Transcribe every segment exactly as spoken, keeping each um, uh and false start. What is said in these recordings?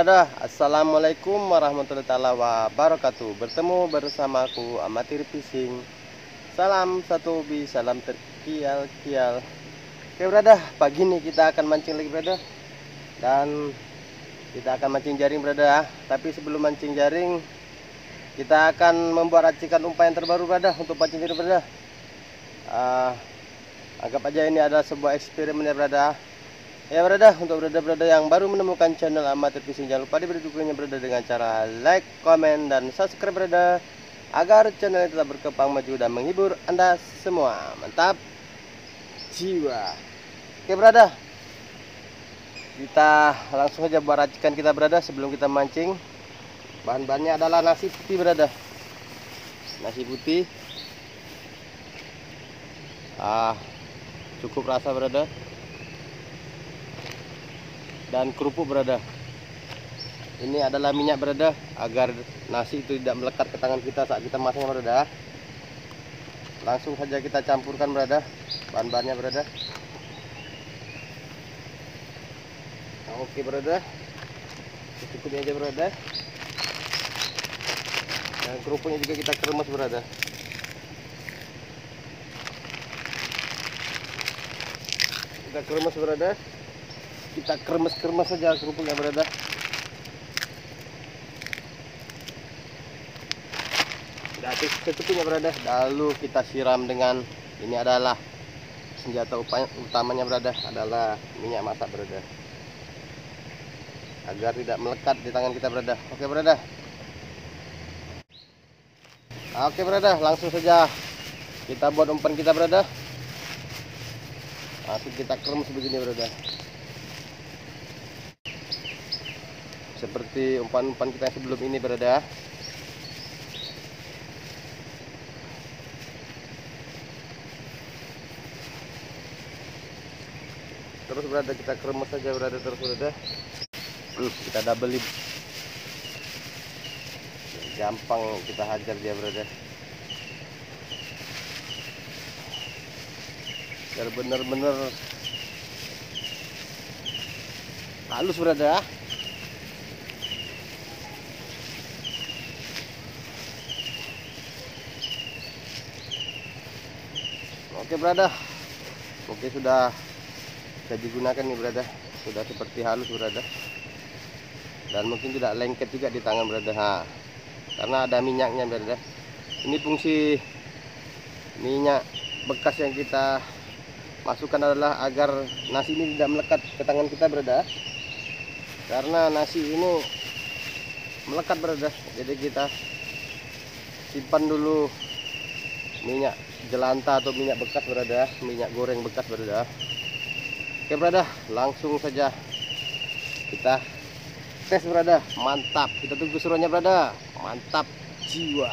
brother, assalamualaikum warahmatullahi taala wabarakatuh. Bertemu bersamaku Amatir Fishing. Salam satu hobi, salam terkial-kial. Oke brother, pagi ini kita akan mancing lagi brother. Dan kita akan mancing jaring brother. Tapi sebelum mancing jaring, kita akan membuat racikan umpan yang terbaru brother untuk pancing jaring brother. uh, Anggap aja ini adalah sebuah eksperimen ya brother. Ya brother, untuk brother-brother yang baru menemukan channel Amatir Fishing, jangan lupa diberi dukungannya brother dengan cara like, komen, dan subscribe brother, agar channel ini tetap berkembang maju dan menghibur Anda semua. Mantap jiwa. Oke brother, kita langsung aja buat racikan kita brother sebelum kita mancing. Bahan-bahannya adalah nasi putih brother. Nasi putih ah cukup rasa brother. Dan kerupuk brother. Ini adalah minyak brother, agar nasi itu tidak melekat ke tangan kita saat kita masaknya brother. Langsung saja kita campurkan brother bahan-bahannya brother. Nah, oke brother, cukupnya aja brother. Dan kerupuknya juga kita keremas brother. Kita keremas brother. Kita kremes-kremes saja kerupuknya brother. Udah secukupnya brother. Lalu kita siram dengan, ini adalah senjata utamanya brother, adalah minyak masak brother, agar tidak melekat di tangan kita brother. Oke brother. Oke brother, langsung saja kita buat umpan kita brother. Langsung kita kremes begini brother, seperti umpan-umpan kita yang sebelum ini brother. Terus brother kita kremes saja brother, terus brother. Uh, kita double lip. Gampang kita hajar dia brother. Biar bener-bener halus brother. Oke brother, oke sudah bisa digunakan nih brother, sudah seperti halus brother, dan mungkin tidak lengket juga di tangan brother, ha, karena ada minyaknya brother. Ini fungsi minyak bekas yang kita masukkan adalah agar nasi ini tidak melekat ke tangan kita brother, karena nasi ini melekat brother. Jadi kita simpan dulu minyak jelantah atau minyak bekas brother, minyak goreng bekas brother. Oke brother, langsung saja kita tes brother. Mantap, kita tunggu seruannya brother. Mantap jiwa.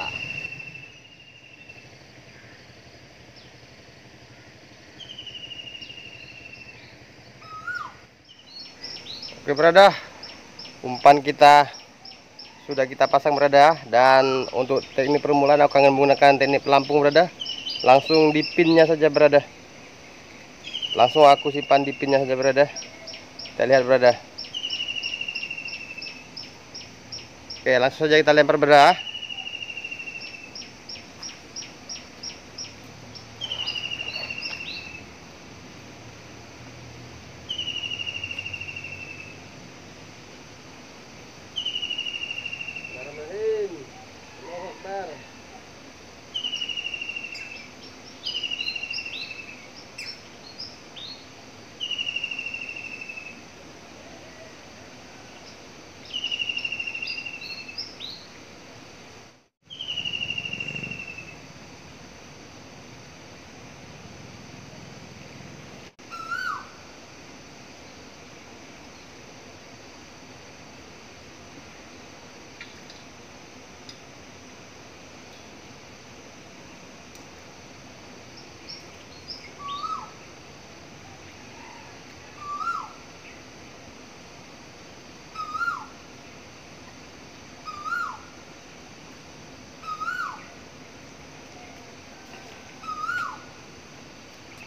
Oke brother, umpan kita sudah kita pasang brother, dan untuk teknik permulaan aku akan menggunakan teknik pelampung brother. Langsung di pinnya saja brother, langsung aku simpan di pinnya saja brother. Kita lihat brother. Oke, langsung saja kita lempar brother.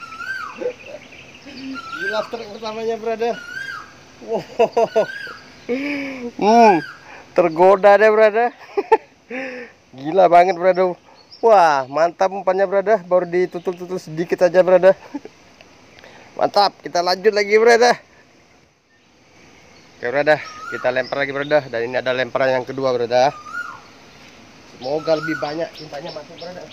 Gila, truk pertamanya brother. Wow, Hmm, tergoda deh brother. Gila banget brother. Wah, mantap umpannya brother. Baru ditutup-tutup sedikit aja brother. Mantap, kita lanjut lagi brother. Oke brother, kita lempar lagi brother. Dan ini ada lemparan yang kedua brother. Semoga lebih banyak tintanya masuk brother.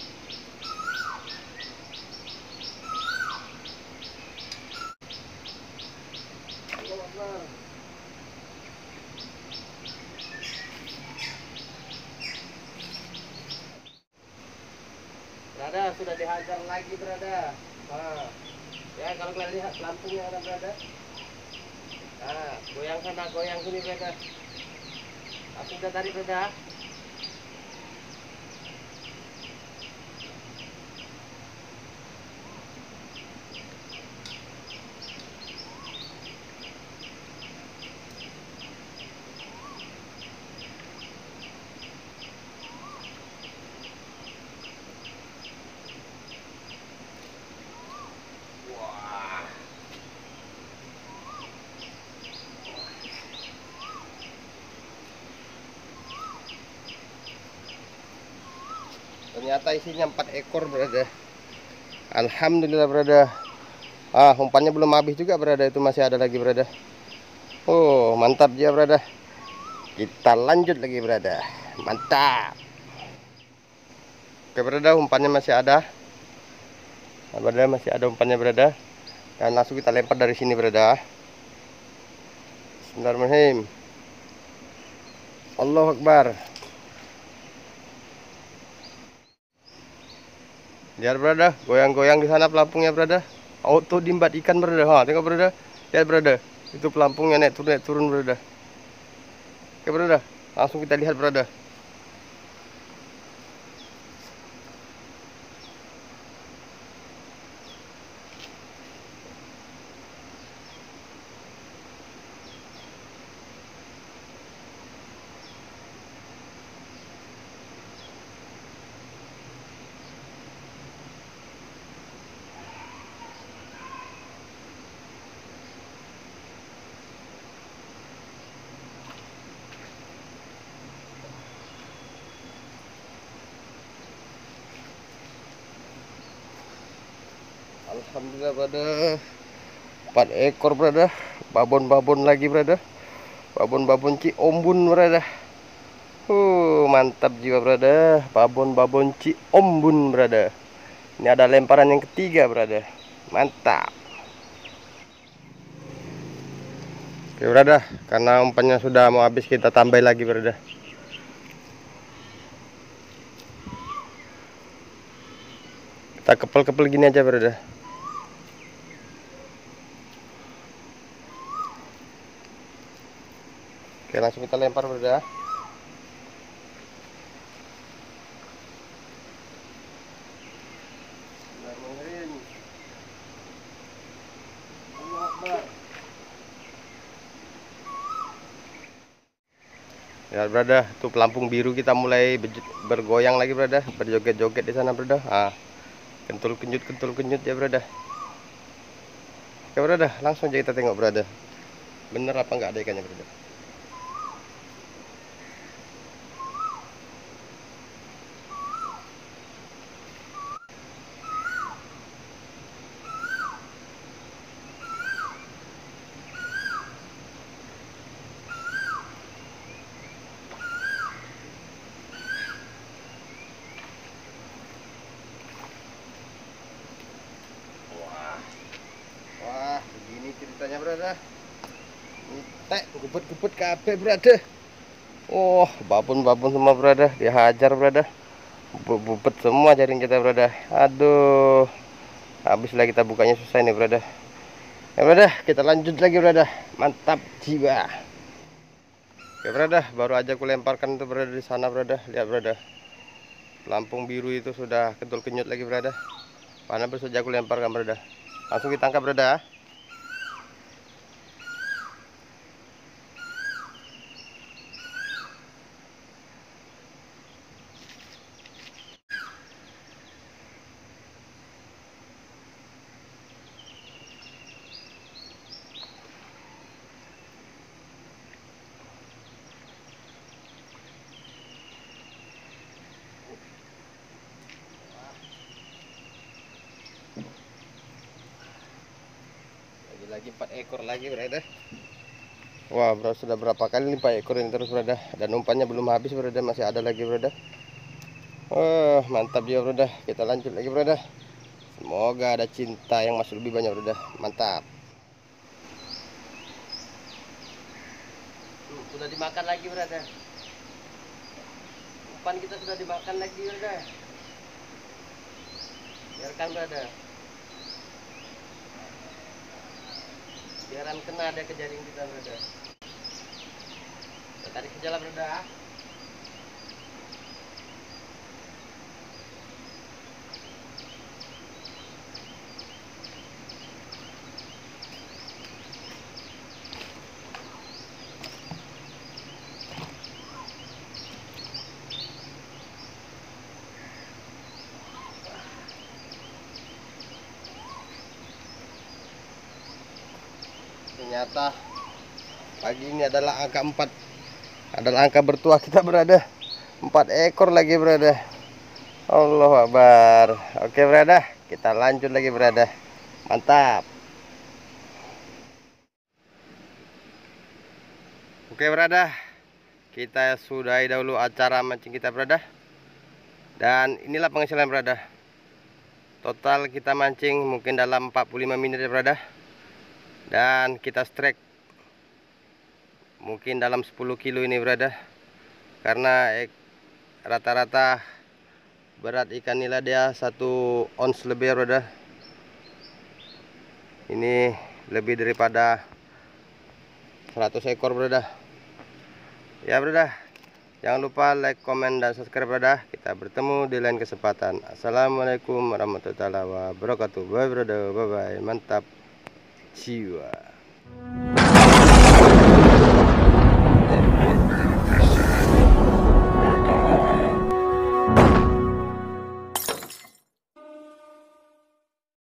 Brother, sudah dihajar lagi brother. Nah, ya kalau kalian lihat pelampungnya ada brother. Nah, goyang sana, goyang sini brother. Langsung kita tarik brother. Ternyata isinya empat ekor brother. Alhamdulillah brother. Ah, umpannya belum habis juga brother, itu masih ada lagi brother. Oh, mantap dia brother. Kita lanjut lagi brother. Mantap. Oke brother, umpannya masih ada. Nah, brother, masih ada umpannya brother. Dan langsung kita lempar dari sini brother. Bismillahirrahmanirrahim. Allahu Akbar. Lihat brother, goyang-goyang di sana pelampungnya brother. Auto dimbat ikan brother. Ha, tengok brother. Lihat brother. Itu pelampungnya naik turun naik turun brother. Oke brother, langsung kita lihat brother. Alhamdulillah brother. Empat ekor brother. Babon-babon lagi brother. Babon-babon ci ombun brother. Uh, mantap jiwa brother. Babon-babon ci ombun brother. Ini ada lemparan yang ketiga brother. Mantap. Oke brother, karena umpannya sudah mau habis kita tambah lagi brother. Kita kepel-kepel gini aja brother. Oke, langsung kita lempar brother. Ya brother, tuh pelampung biru kita mulai bergoyang lagi brother, berjoget-joget di sana brother. Ah, kentul kenyut kentul kenyut ya brother. Oke brother, langsung aja kita tengok brother. Bener apa nggak ada ikannya brother? Wah, begini ceritanya brother. Nitek, gubet-gubet kabeh brother. Oh, babon-babon semua brother, dihajar brother. Bubet semua jaring kita brother. Aduh, habislah kita bukanya susah nih brother. Ya brother, kita lanjut lagi brother. Mantap jiwa. Oke brother, baru aja aku lemparkan tuh brother di sana brother. Lihat brother, pelampung biru itu sudah kentul kenyut lagi brother. Mana baru saja aku lemparkan brother. Langsung ditangkap brother. lagi empat ekor lagi berada. Wah bro, sudah berapa kali nih empat ekor ini terus berada, dan umpannya belum habis berada, masih ada lagi berada. Oh mantap ya berada, kita lanjut lagi berada. Semoga ada cinta yang masih lebih banyak berada, mantap. Tuh, sudah dimakan lagi berada, umpan kita sudah dimakan lagi berada. Biarkan berada, biaran kena ada ke jaring kita berada. Kita tarik ke jalan berada. Ternyata pagi ini adalah angka empat, adalah angka bertuah kita berada. Empat ekor lagi berada. Allahu Akbar. Oke berada, kita lanjut lagi berada. Mantap. Oke berada, kita sudahi dahulu acara mancing kita berada. Dan inilah penghasilan berada. Total kita mancing mungkin dalam empat puluh lima menit ya berada. Dan kita strike mungkin dalam sepuluh kilo ini berada, karena rata-rata berat ikan nila dia satu ons lebih berada. Ini lebih daripada seratus ekor berada. Ya berada, jangan lupa like, komen, dan subscribe berada. Kita bertemu di lain kesempatan. Assalamualaikum warahmatullahi wabarakatuh. Bye berada, bye bye, mantap jiwa.